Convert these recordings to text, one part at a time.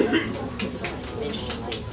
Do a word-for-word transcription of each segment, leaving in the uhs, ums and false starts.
Меньше, чем семьдесят.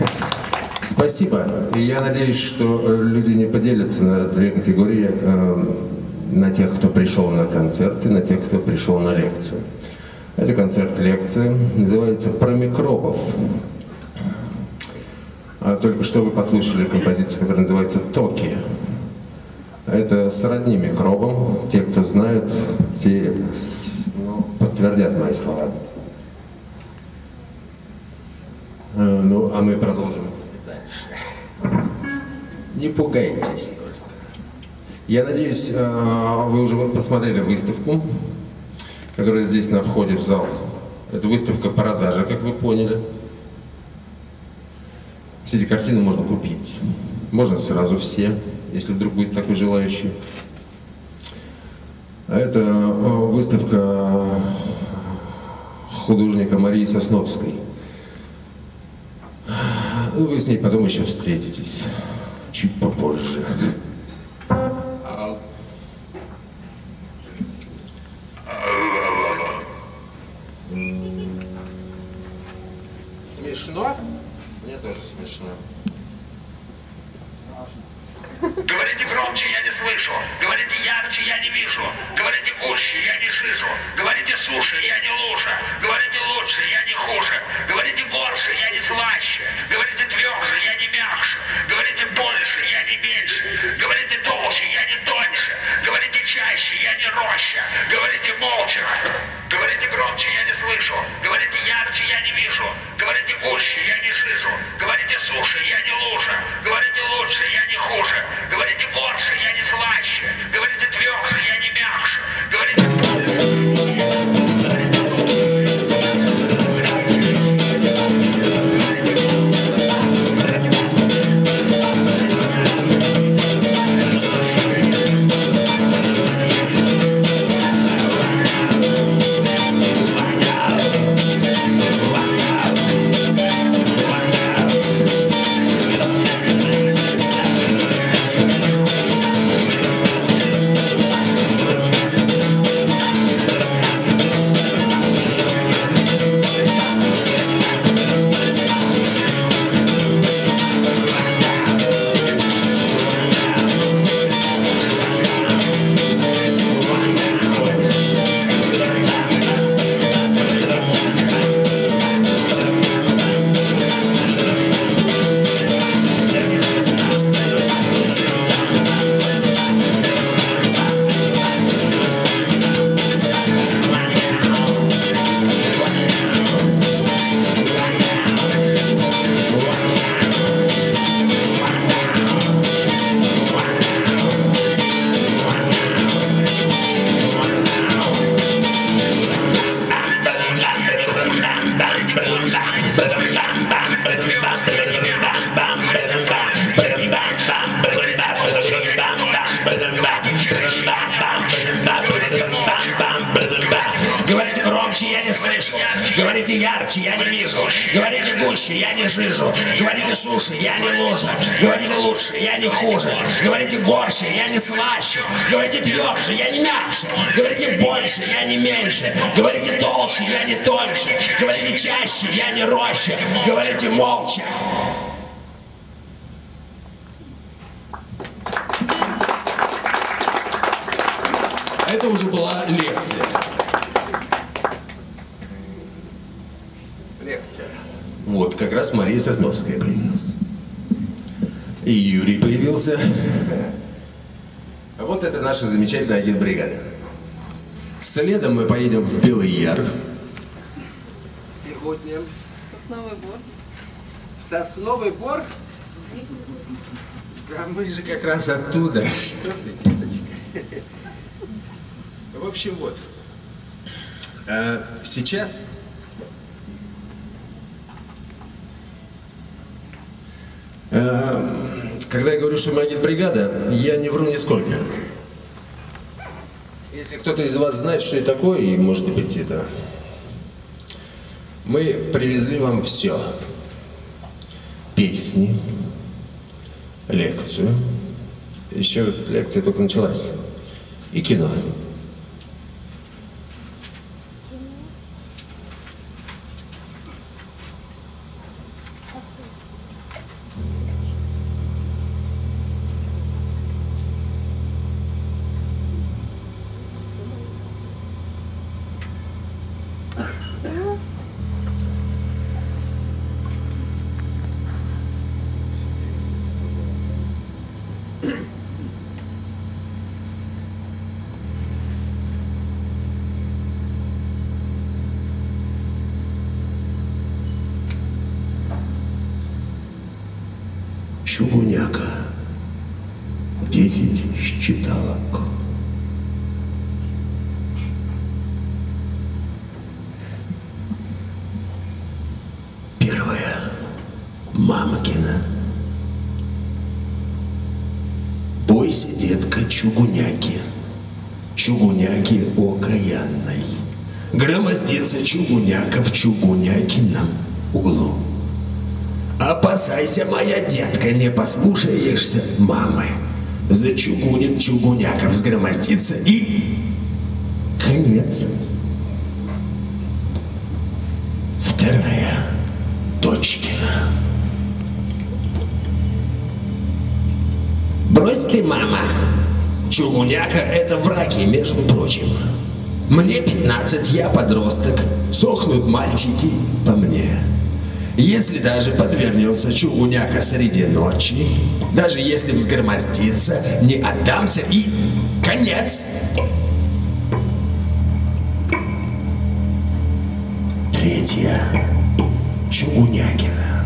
Спасибо. И я надеюсь, что люди не поделятся на две категории. На тех, кто пришел на концерт, и на тех, кто пришел на лекцию. Это концерт-лекция. Называется «Про микробов». А только что вы послушали композицию, которая называется «Токи». Это сродни микробам. Те, кто знают, те ну, подтвердят мои слова. Ну, а мы продолжим дальше. Не пугайтесь только. Я надеюсь, вы уже посмотрели выставку, которая здесь на входе в зал. Это выставка продажи, как вы поняли. Все эти картины можно купить. Можно сразу все, если вдруг будет такой желающий. А это выставка художника Марии Сосновской. Вы с ней потом еще встретитесь, чуть попозже. Смешно? Мне тоже смешно. Говорите громче, я не слышу. Говорите ярче, я не вижу. Говорите гуще, я не шишу. Говорите суше, я не лучше. Говорите лучше, я не хуже. Говорите горше, я не слаще. Говорите тверже, я не мягче. Говорите больше, я не меньше. Говорите толще, я не тоньше. Говорите чаще, я не роще. Говорите молча. Говорите громче, я не слышу. Говорите ярче, я не вижу. Говорите гуще, я не шишу. Говорите суше, я не лучше. Говорите лучше, я не хуже. Говорите горше, я не слаще. Говорите тверже, я не мягче. Говорите больше. Говорите громче, я не слышу. Говорите ярче, я не вижу. Говорите гуще, я не жижу. Говорите суше, я не лужу. Говорите лучше, я не хуже. Говорите горше, я не слаще. Говорите тверже, я не мягче. Говорите больше, я не меньше. Говорите толще, я не тоньше. Говорите чаще, я не роще. Говорите молча. Это уже была лекция. Лекция. Вот, как раз Мария Сосновская появилась. И Юрий появился. А вот это наша замечательная агитбригада. Следом мы поедем в Белый Яр. Сегодня Сосновый Бор. в Сосновый Бор. А мы же как раз оттуда. Что ты, деточка? В общем, вот. А сейчас а, когда я говорю, что мы агитбригада, я не вру нисколько. Если кто-то из вас знает, что это такое, и может быть это, мы привезли вам все. Песни, лекцию, еще лекция только началась, и кино. Чугуняка. Десять считалок. Первая. Мамкина. Бойся, детка, чугуняки. Чугуняки окаянной. Громоздится чугуняка в чугунякином углу. Опасайся, моя детка, не послушаешься мамы. Зачугунит чугуняка, взгромоздится и... конец. Вторая. Дочкина. Брось ты, мама. Чугуняка — это враки, между прочим. Мне пятнадцать, я подросток. Сохнут мальчики по мне. Если даже подвернется чугуняка среди ночи, даже если взгромоздится, не отдамся и конец. Третья. Чугунякина.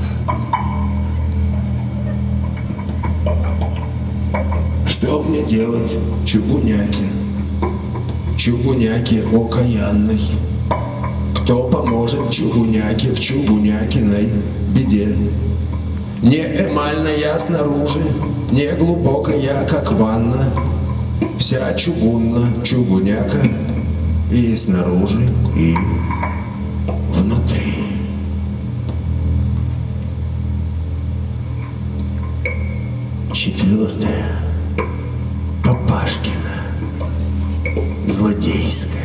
Что мне делать, чугуняки? Чугуняки окаянной. Кто поможет чугуняке в чугунякиной беде? Не эмальная снаружи, не глубокая, как ванна. Вся чугунна чугуняка и снаружи, и внутри. Четвертая. Папашкина. Злодейская.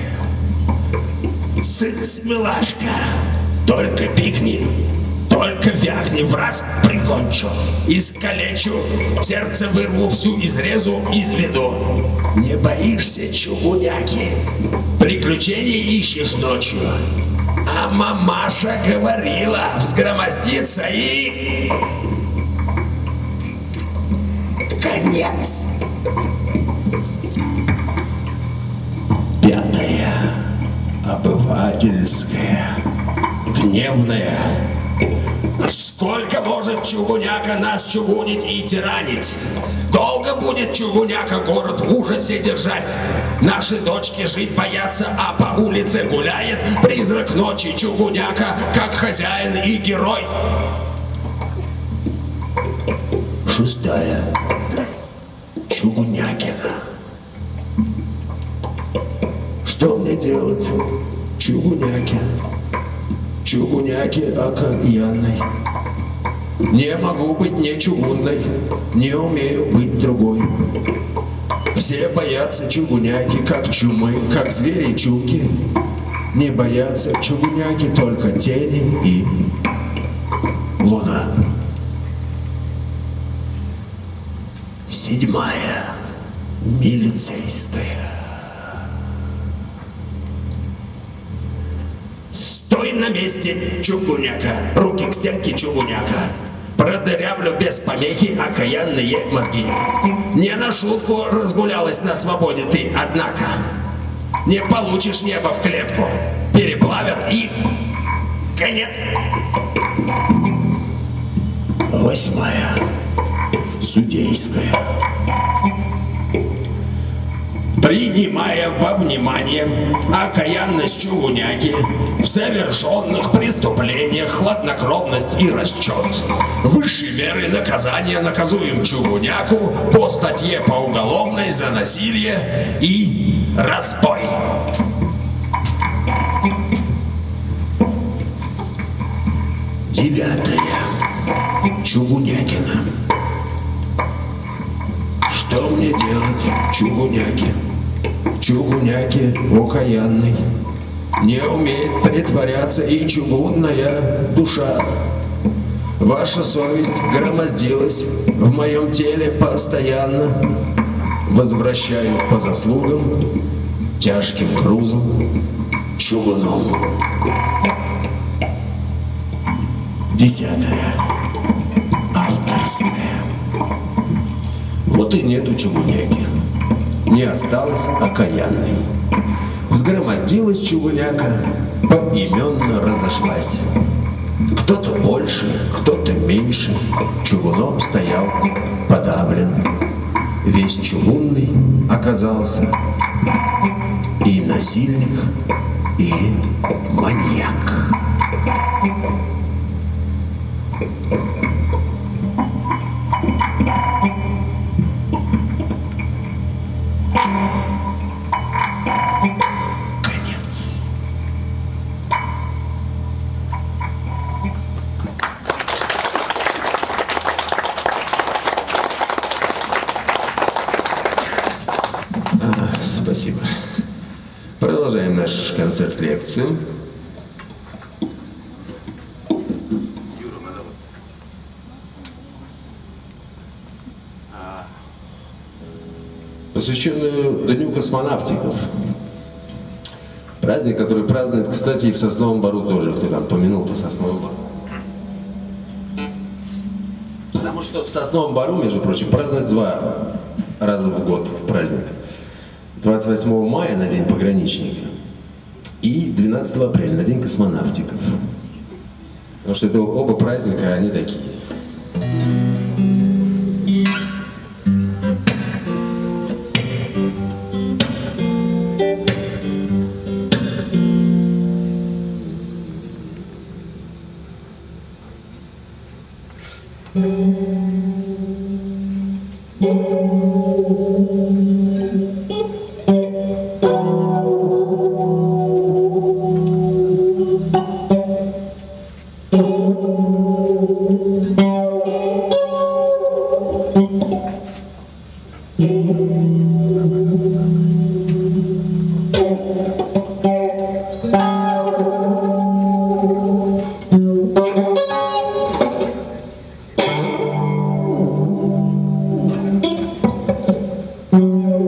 Цыц, милашка, только пикни, только вякни, в раз прикончу, искалечу, сердце вырву, всю изрезу, изведу. Не боишься, чугуняки, приключений ищешь ночью, а мамаша говорила взгромоздиться и... конец. Пятая. Обывательская. Гневная. Сколько может чугуняка нас чугунить и тиранить? Долго будет чугуняка город в ужасе держать. Наши дочки жить боятся, а по улице гуляет призрак ночи чугуняка, как хозяин и герой. Шестая. Чугунякина. Что мне делать, чугуняки? Чугуняки окаянной. Не могу быть не чугунной, не умею быть другой. Все боятся чугуняки, как чумы, как звери-чуки. Не боятся чугуняки только тени и луна. Седьмая. Милицейская. Стой на месте, чугуняка, руки к стенке, чугуняка. Продырявлю без помехи окаянные мозги. Не на шутку разгулялась на свободе ты, однако. Не получишь небо в клетку. Переплавят и... конец. Восьмая. Судейская. Принимая во внимание окаянность чугуняки в совершенных преступлениях, хладнокровность и расчет, высшей меры наказания наказуем чугуняку по статье по уголовной за насилие и разбой. Девятая. Чугунякина. Что мне делать, чугуняки? Чугуняки окаянный. Не умеет притворяться и чугунная душа. Ваша совесть громоздилась в моем теле постоянно. Возвращаю по заслугам, тяжким грузом, чугуном. Десятая. Авторская. Вот и нету чугуняки. Не осталось окаянной. Взгромоздилась чугуняка, поименно разошлась. Кто Кто-то больше, кто-то меньше, чугуном стоял подавлен. Весь чугунный оказался и насильник, и маньяк. Конец. А, спасибо. Продолжаем наш концерт-лекцию. Посвященную Дню космонавтиков. Праздник, который празднует, кстати, и в Сосновом Бору тоже. Кто там помянул-то Сосновый Бор? Потому что в Сосновом Бору, между прочим, празднуют два раза в год праздник. двадцать восьмого мая на День пограничника и двенадцатого апреля на День космонавтиков. Потому что это оба праздника, они такие. Thank you.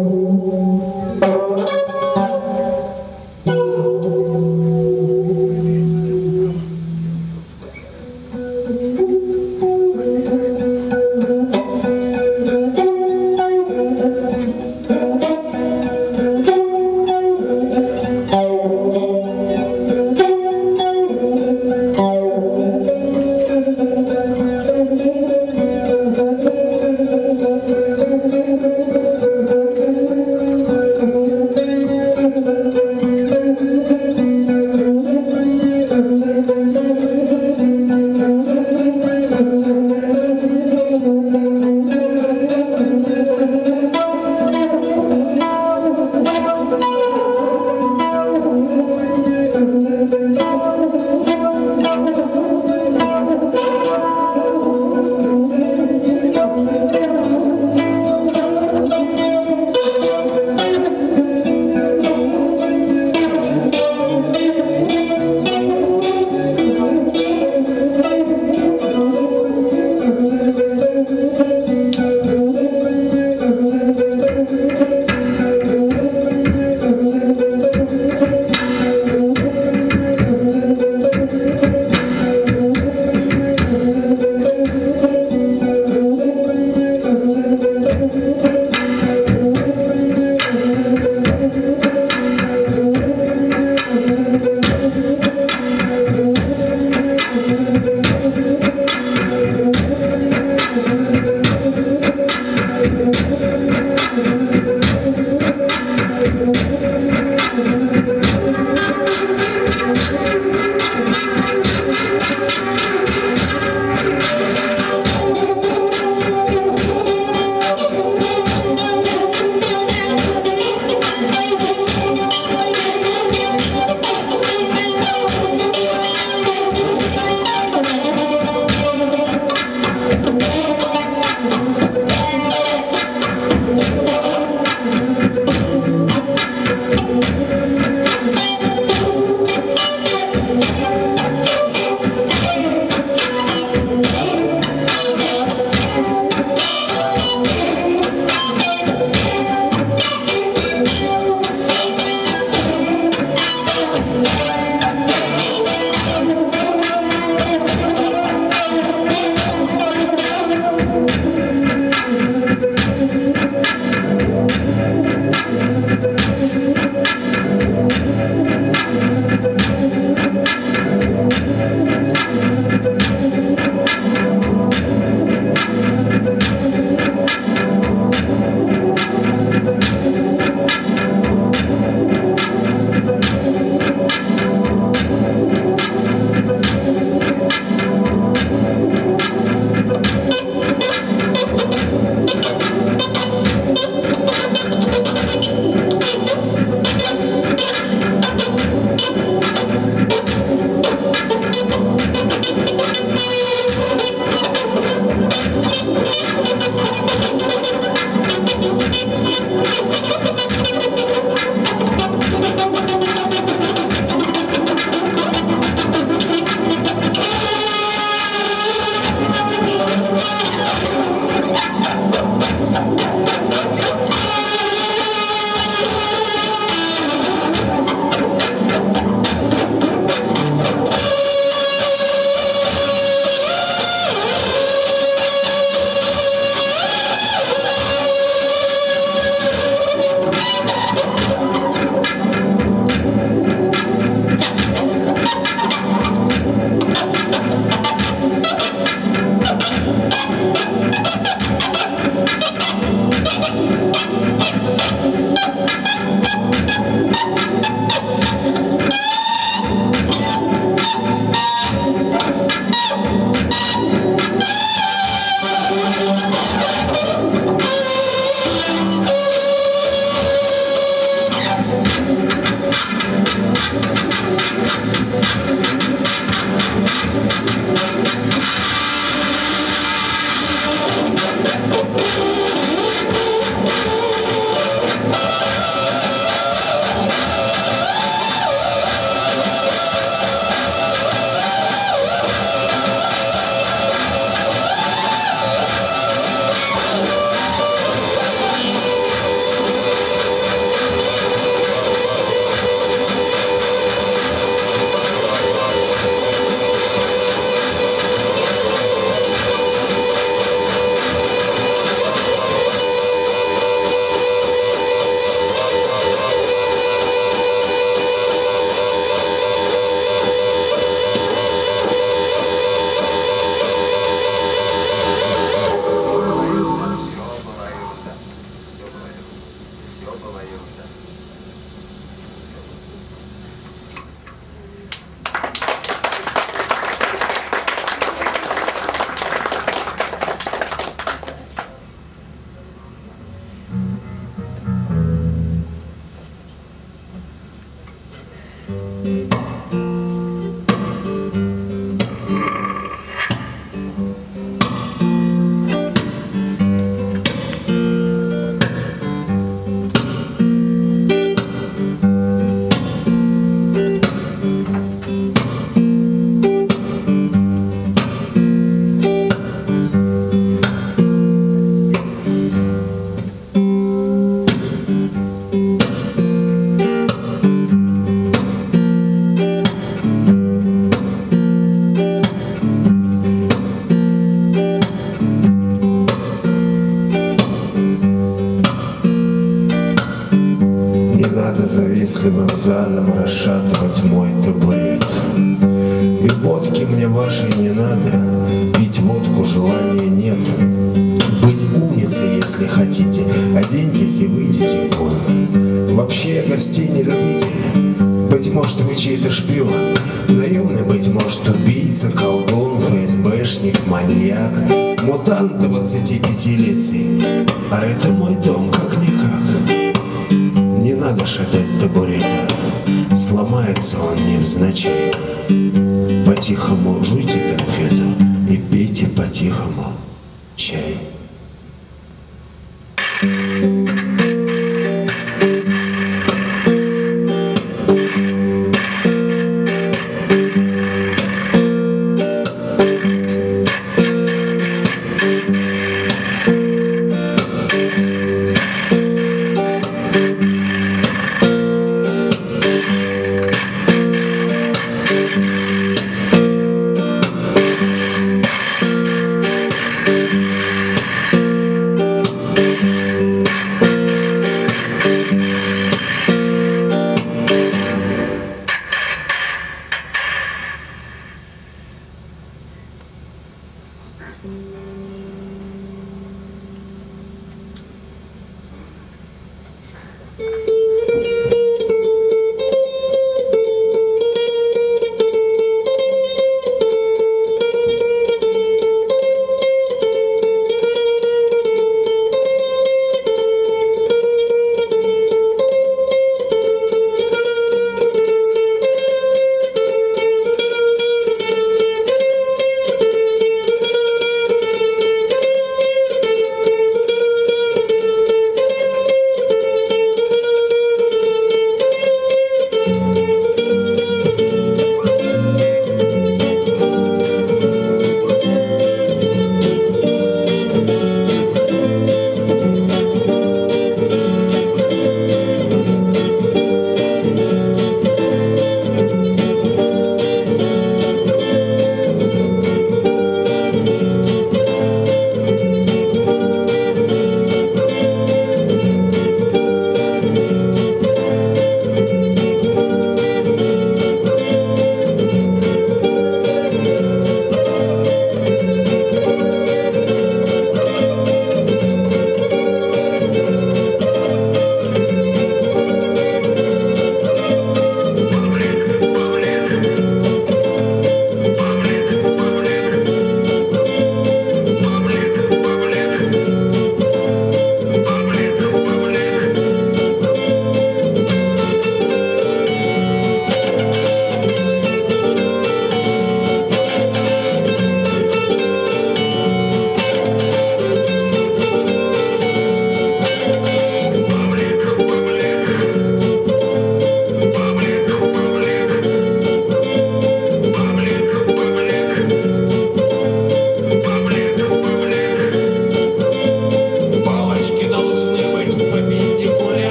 завистливым задом расшатывать мой табурет. И водки мне вашей не надо, пить водку желания нет. Быть умницей, если хотите, оденьтесь и выйдите вон. Вообще я гостей не любитель, быть может вы чей-то шпион, наемный, быть может, убийца, колдун, ФСБшник, маньяк, мутант двадцатипятилетний, а это мой дом как-никак. Не надо шатать табурета, сломается он невзначай. По-тихому жуйте конфету и пейте по-тихому чай.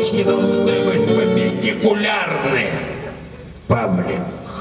точки должны быть перпендикулярны, Павлик.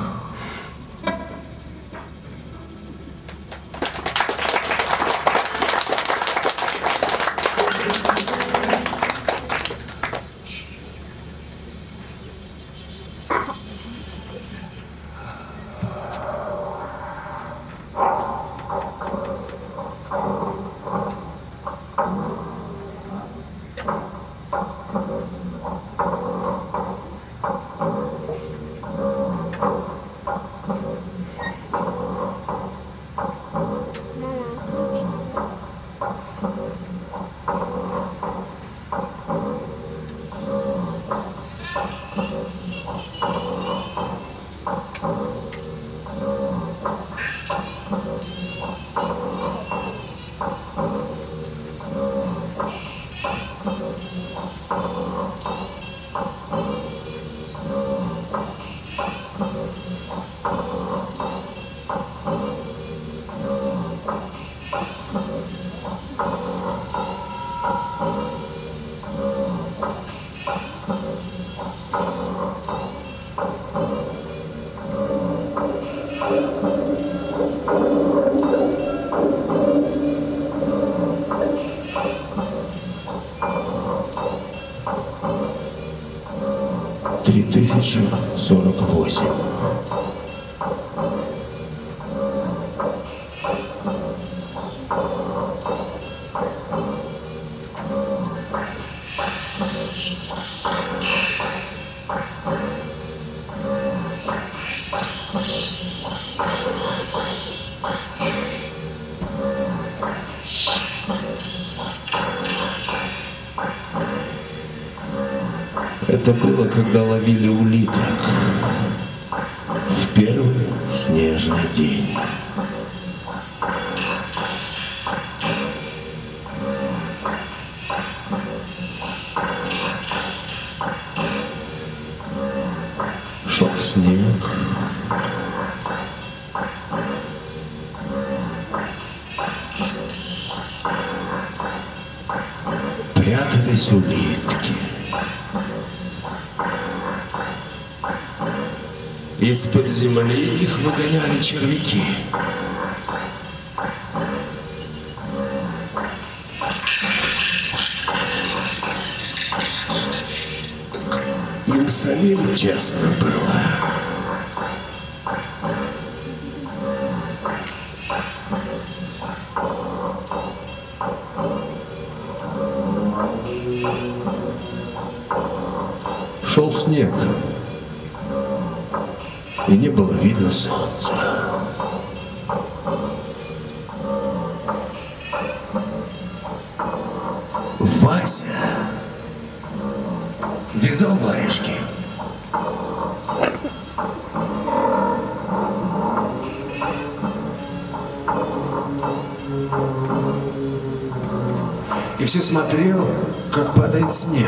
три тысячи сорок восемь. Это было, когда ловили улиток в первый снежный день. Шел снег. Прятались улитки. Из-под земли их выгоняли червяки. Им самим тесно было. Шел снег. И не было видно солнца. Вася вязал варежки. И все смотрел, как падает снег.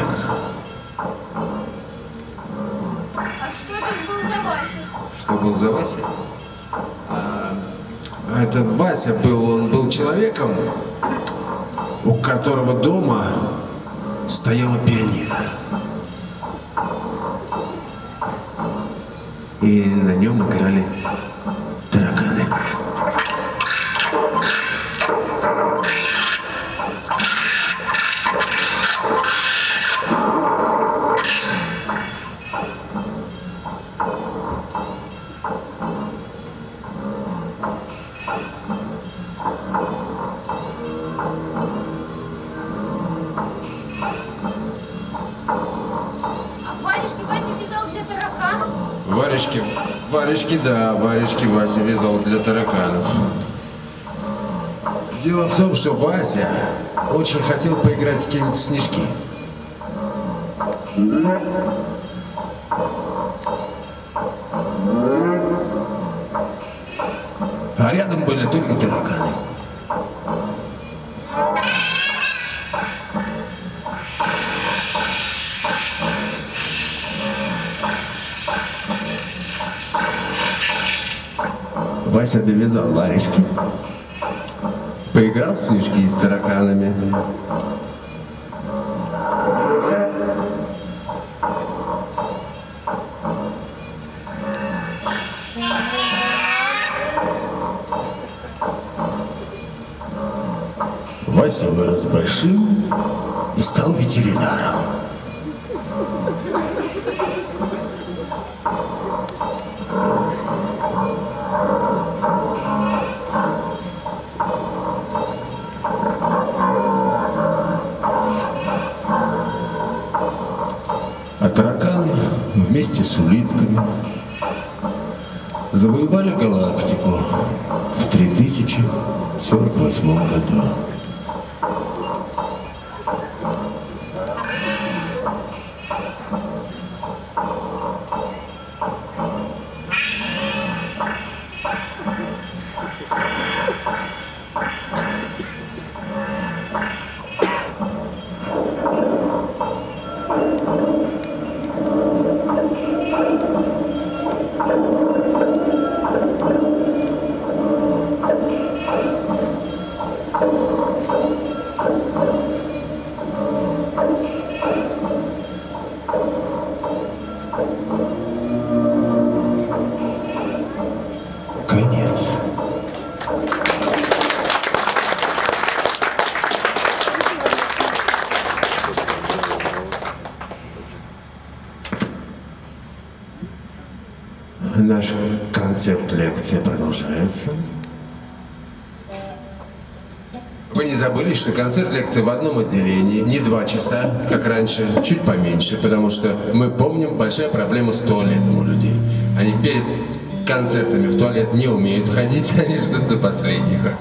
Что был за Вася? А, это Вася был, он был человеком, у которого дома стояла пианино. И на нем играли тараканы. Варежки, варежки, да, варежки Вася вязал для тараканов. Дело в том, что Вася очень хотел поиграть с кем-нибудь в снежки. А рядом были только тараканы. Вася довязал варежки, поиграл в снежки с тараканами. Вася вырос большим и стал ветеринаром. А тараканы вместе с улитками завоевали галактику в три тысячи сорок восьмом году. Конец. Наш концепт лекции продолжается. Вы не забыли, что концерт лекции в одном отделении, не два часа, как раньше, чуть поменьше, потому что мы помним большая проблема с туалетом у людей. Они перед концертами в туалет не умеют ходить, они ждут до последнего.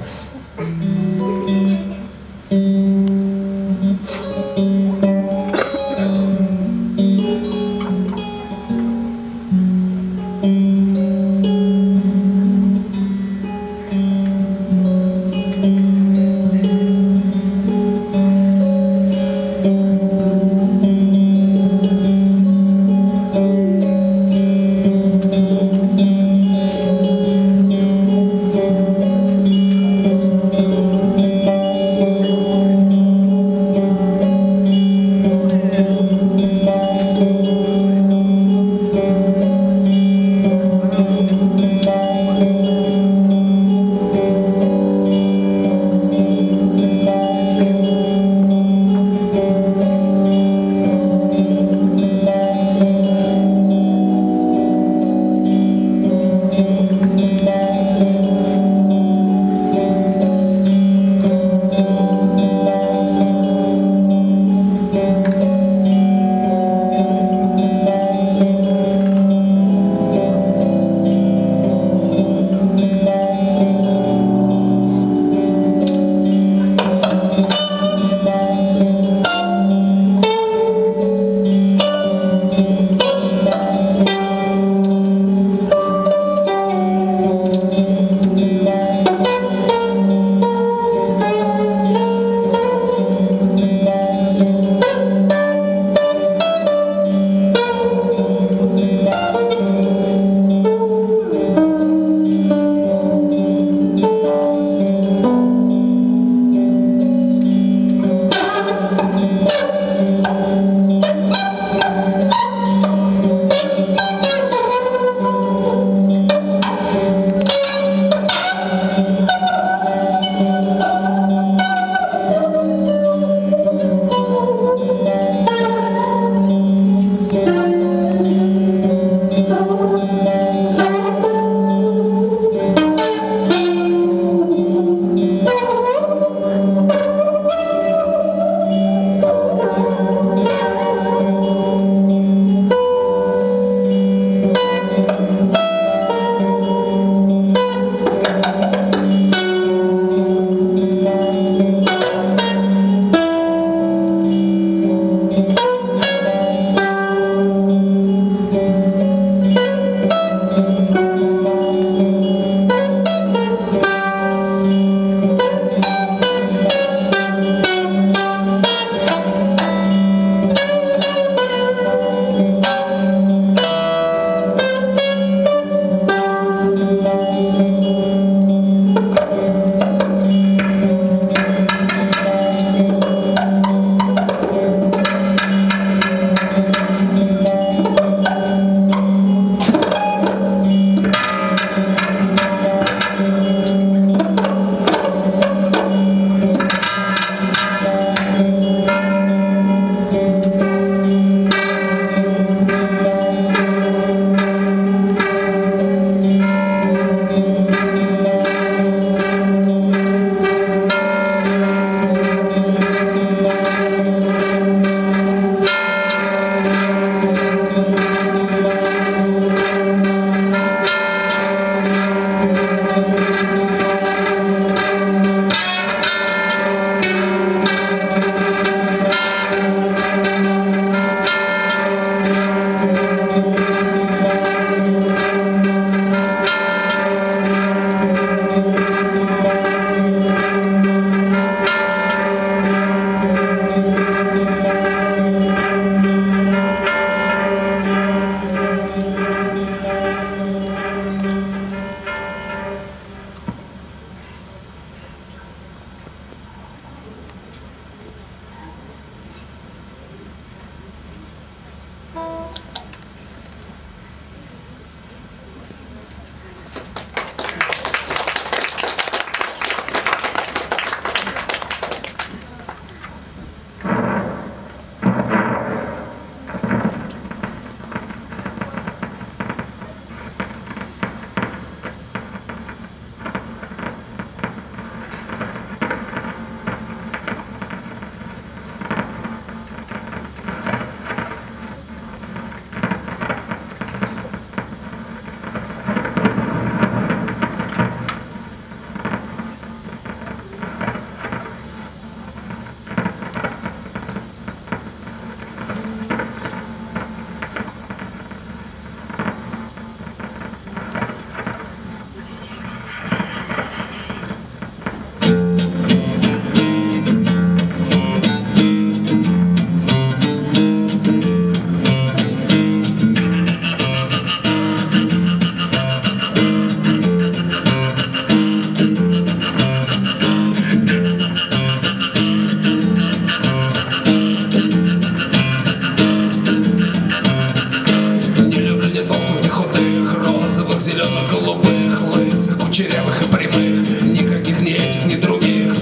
зелено-голубых, лысых, кучерявых и прямых. Никаких ни этих, ни других.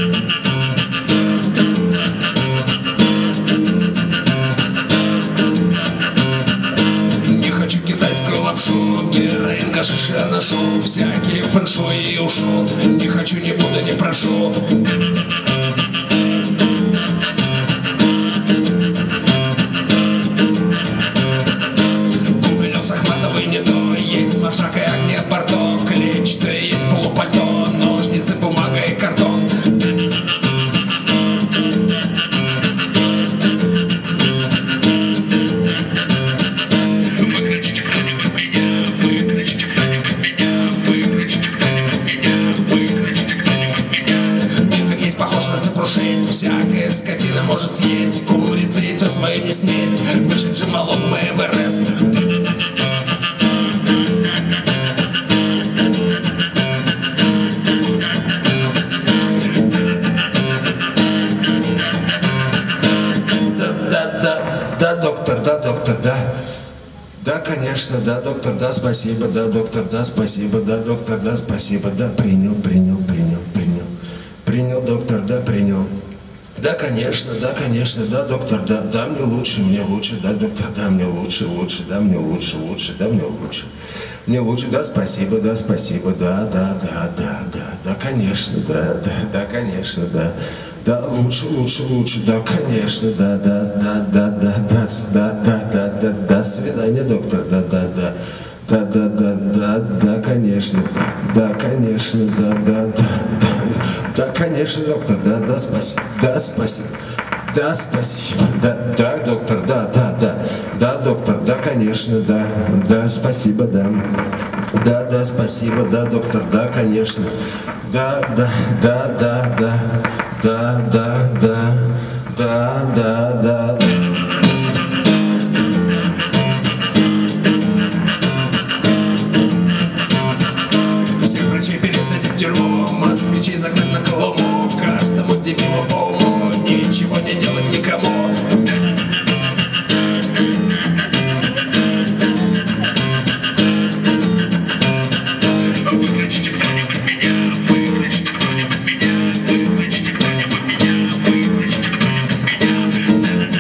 Не хочу китайскую лапшу, героин, гашиш я ношу, всякие фэншуй и ушел. Не хочу, не буду, не прошу. Маршак и огне бордо, клетчатое есть полупальто, ножницы, бумага и картон. Выключите кто-нибудь меня, выключите кто-нибудь меня, выключите кто-нибудь меня, выключите кто-нибудь меня. Мир как есть похож на цифру шесть, всякая скотина может съесть, курица яйцо свое не снесть, вышедший малом мы Эверест. Да, конечно, да, доктор, да, спасибо, да, доктор, да, спасибо, да, доктор, да, спасибо, да, принял, принял, принял, принял, принял, доктор, да, принял. Да, конечно, да, конечно, да, доктор, да, да, мне лучше, мне лучше, да, доктор, да, мне лучше, лучше, да, мне лучше, лучше, да, мне лучше. Мне лучше, да, спасибо, да, спасибо, да, да, да, да, да, да, конечно, да, да, да, конечно, да. Да, лучше, лучше, лучше, да, конечно, да, да, да, да, да, да, да, да, да, да, до свидания, доктор, да, да, да, да, да, да, да, да, конечно, да, конечно, да, да, да, да, конечно, доктор, да, да, спасибо, да, спасибо, да, спасибо, да, да, доктор, да, да, да, да, доктор, да, конечно, да, да, спасибо, да, да, да, спасибо, да, доктор, да, конечно, да, да, да, да, да. Да, да, да, да, да, да. Всех врачей пересадить в тюрьму, москвичей загнать на Колыму, каждому дебилу по уму, ничего не делать никому. Выключите кто-нибудь меня, выключите кто-нибудь меня, выключите кто-нибудь меня, выключите кто-нибудь меня.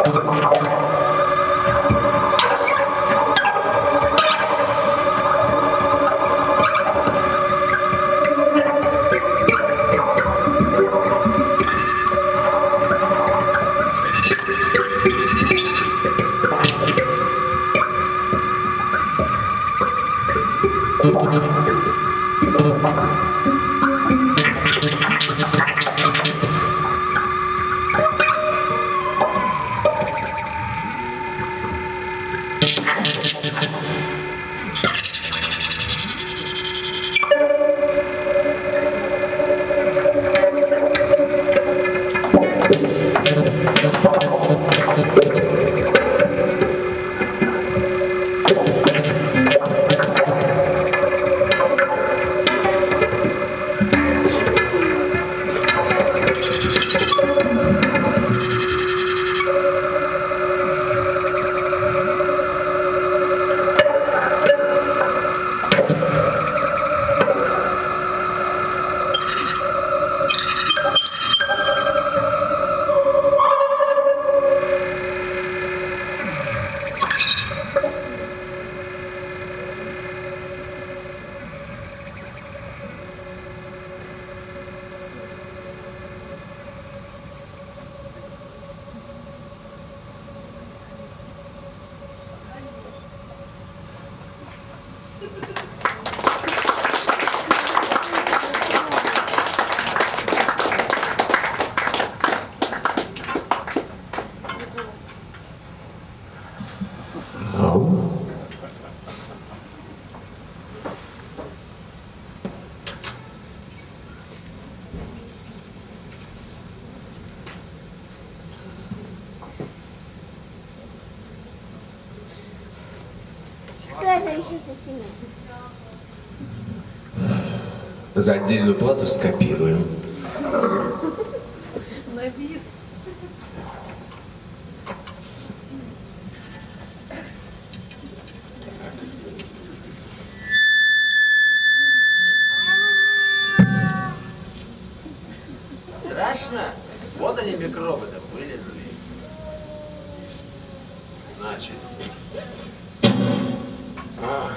За отдельную плату скопируем. Страшно? Вот они, микробы-то, вылезли. Значит. А.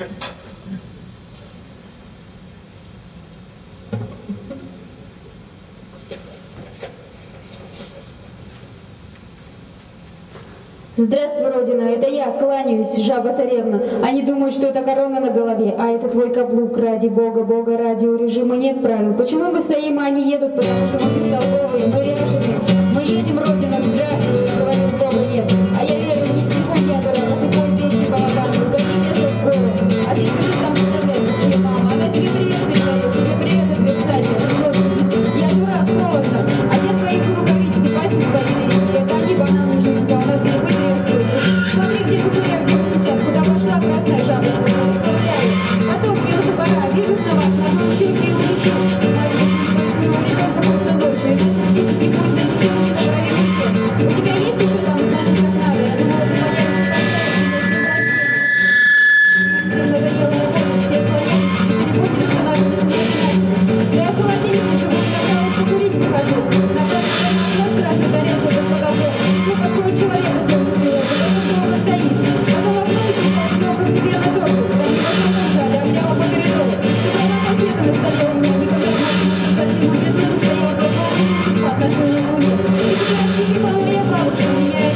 Здравствуй, Родина, это я, кланяюсь, жаба-царевна. Они думают, что это корона на голове, а это твой каблук. Ради бога, бога, ради у режима нет правил. Почему мы стоим, а они едут? Потому что мы бестолковые, мы ряженые. Мы едем, Родина, здравствуй, говорит, бога нет. А я верю, ни психоядра, а ты пой песни балабанную, гони бесов в голову. А здесь уже сам справляйся, чья мама. Она тебе привет передает, тебе привет от Версача, ржет сидит. Я дурак, холодно, а где твои рукавички, пальцы свои береги, это они бананы жуют, а у нас грибы трескаются. Смотри, где буду я, где ты сейчас, куда пошла красная жабочка, представляю. Потом, мне уже пора, вижу на вас, на том щеке и улечу. Мать, выпустить своего ребенка поздно ночью, иначе психики будет нанесен непоправимый вред. У тебя есть еще там, значит, как надо, я думала, ты появишься поставить меня с днем рождения. Всем надоело работать, все слонялись, четыре поняли, что надо начинать иначе. Да я в холодильнике живу, иногда вот покурить выхожу. Напротив дома окно с красной тарелкой под потолком. Ну, подходит человек в темный силуэт, потом долго стоит. Потом окно еще стоит, дом постепенно тоже. Да не в основном зале, а прямо по коридору. И прямо конфеты на столе у меня никогда в моем ассоциативном ряду не стоял бы волосы по отношению к луне. Эти пирожки пекла моя бабушка, меня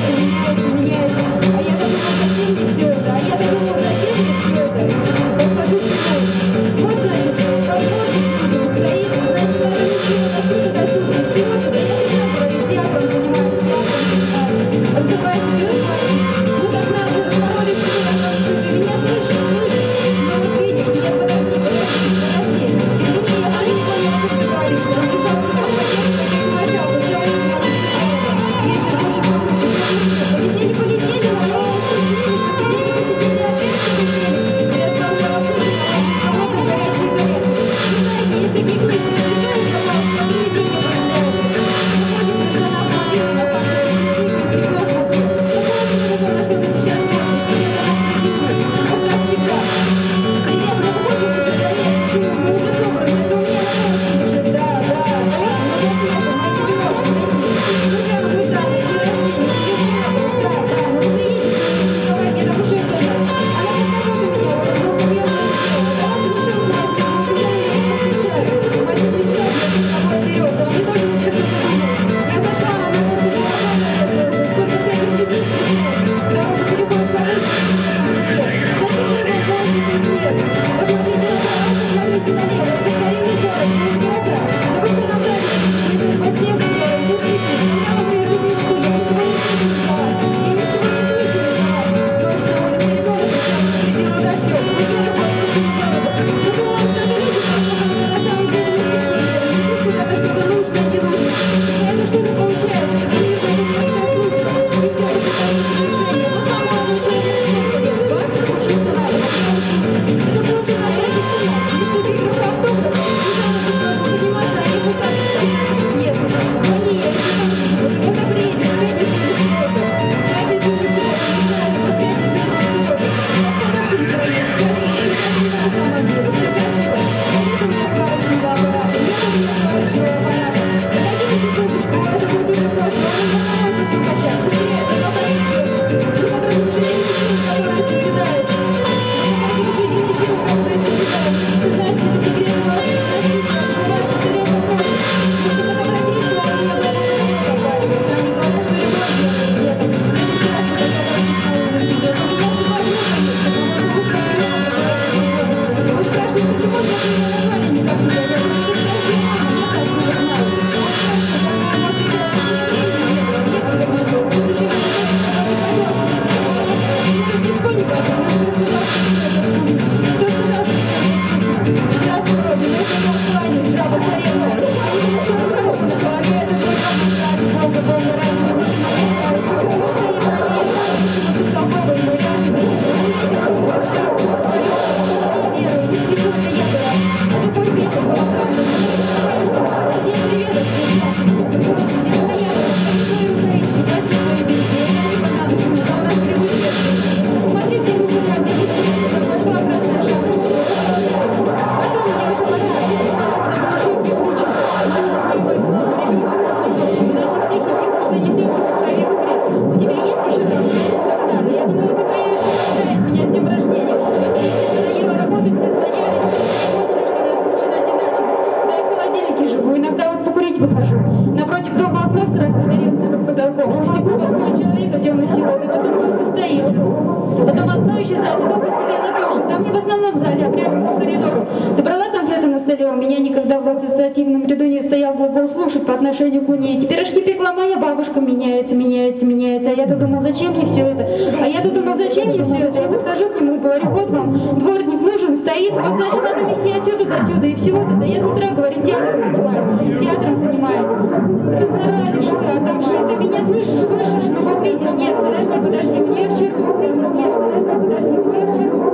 темно серый, потом долго стоит. Потом окно исчезает, и дом постепенно тоже. Там не в основном зале, а прямо по коридору. Добрала конфеты на столе, у меня никогда в ассоциативном ряду не стоял глагол «слушать» по отношению к ней. Эти пирожки пекла моя бабушка, меняется, меняется, меняется. А я-то думал, зачем мне все это? А я-то думал, зачем мне все это? Я подхожу к нему и говорю, вот вам, дворник нужен, стоит, вот значит надо вести отсюда до сюда и всего-то. Да я с утра, говорит, театром занимаюсь, театром занимаюсь. Разорали ж вы, а там же ты меня слышишь, слышишь? Ну вот видишь, нет, подожди, подожди, у нее в черту приедешь, нет, подожди, подожди, у нее в черту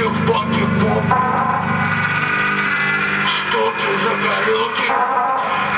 Что ты за горелки?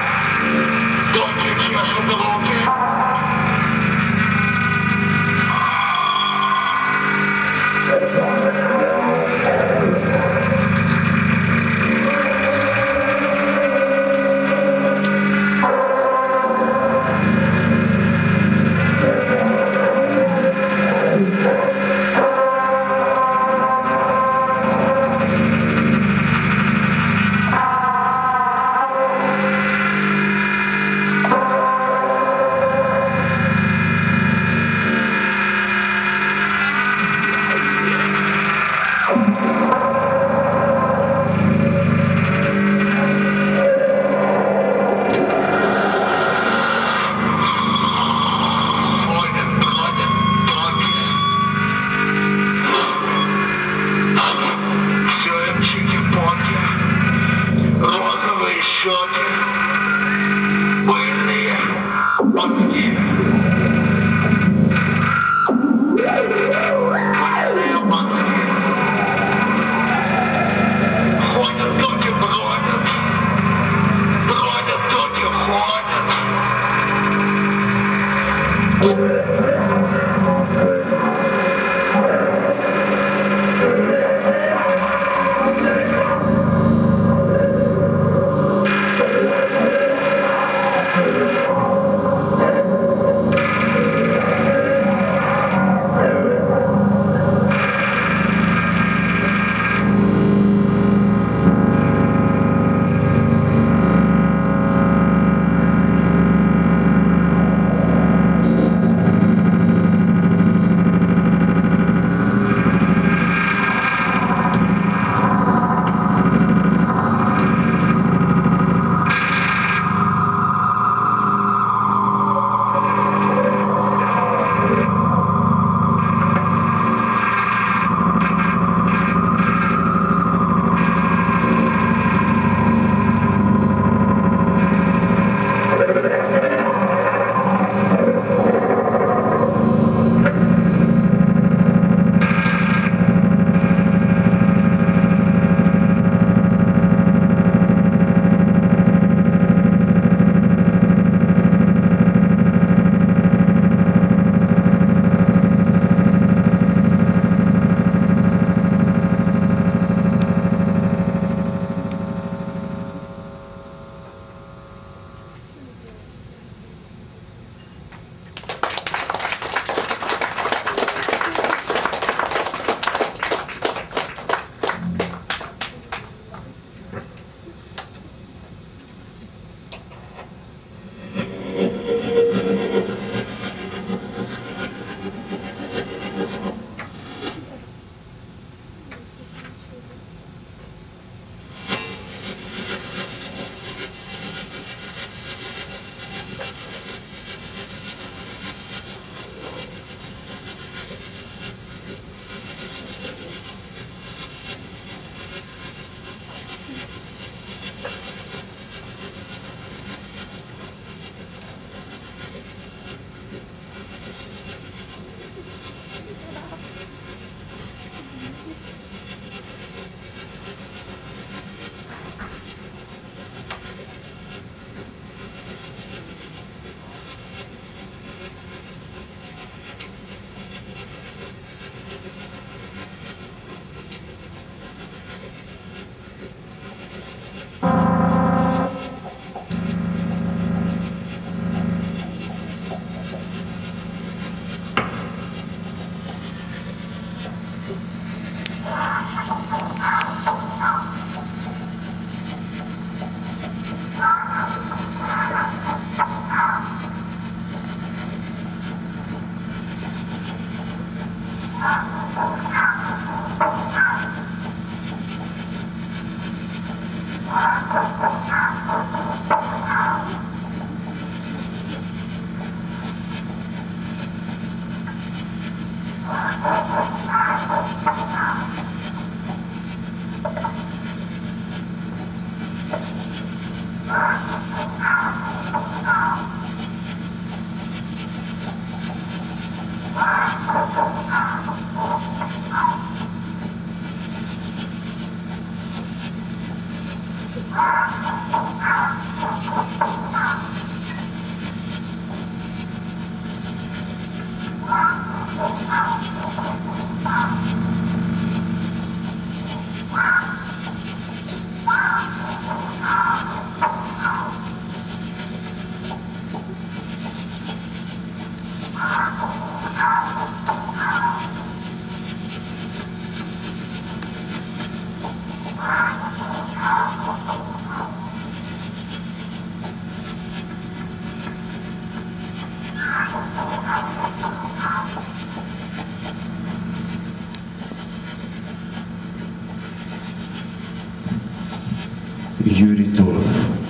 Юрий Туров,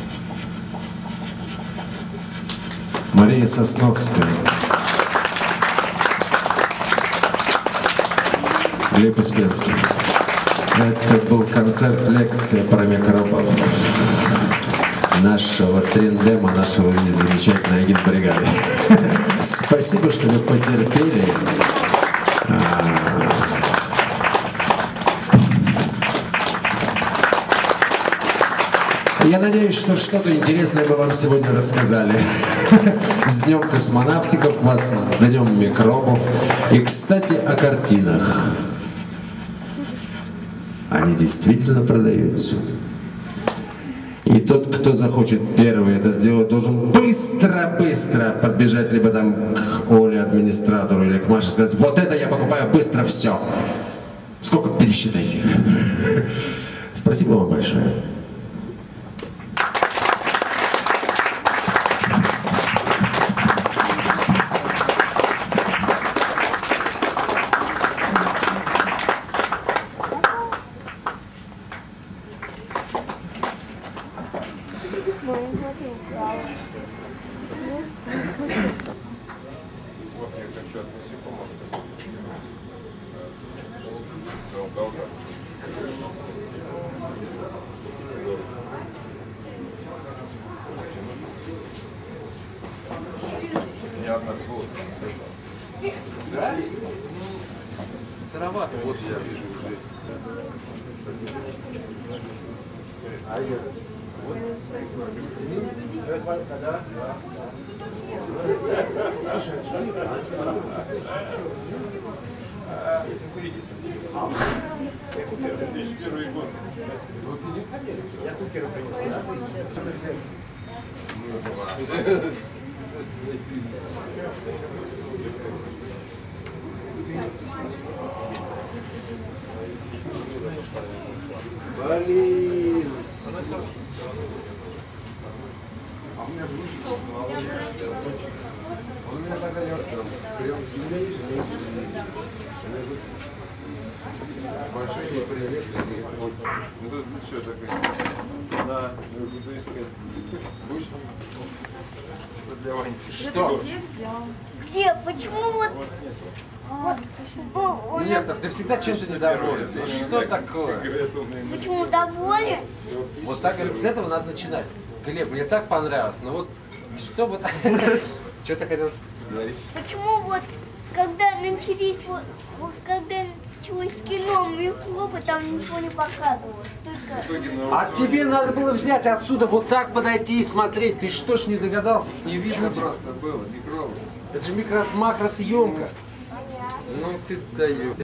Мария Сосновская, Глеб Успенский. Это был концерт-лекция про микробов. нашего трендема, нашего замечательной агитбригады. Спасибо, что вы потерпели. Я надеюсь, что что-то интересное мы вам сегодня рассказали. С Днем космонавтиков, вас с Днем микробов. И, кстати, о картинах. Они действительно продаются. И тот, кто захочет первый это сделать, должен быстро-быстро подбежать либо там к Оле, администратору, или к Маше, сказать: вот это я покупаю быстро, все. Сколько, пересчитайте. Спасибо вам большое. Не одна сводка. Да? Сыровато. Вот я вижу уже. А я... Блин. А у меня же он у меня тогда не большой привет. Ну тут все такое. Да, буду искать. Будешь? Для Ваньки. Что? Где? Почему вот... Вот, Нестор, ты всегда чем-то недоволен. Что такое? почему доволен? Вот так, говорит, с этого надо начинать. Глеб, мне так понравилось. Ну вот, что вот... Что ты хотел говорить? Почему вот, когда начались, вот, вот когда началось кино микробы, там ничего не показывалось. Только... А тебе надо было взять отсюда, вот так подойти и смотреть. Ты что ж не догадался? Не видно просто было, микробы. Это же микрос-макросъемка. Ну ты даешь.